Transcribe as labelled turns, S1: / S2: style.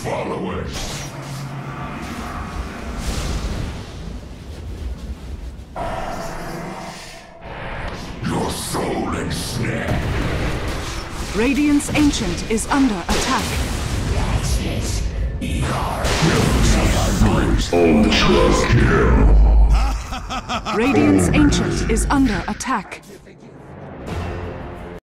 S1: followers. Your soul ensnared.
S2: Radiant's Ancient is under attack.
S1: That's it. Ultra kill.
S2: Radiant's Ancient is under attack.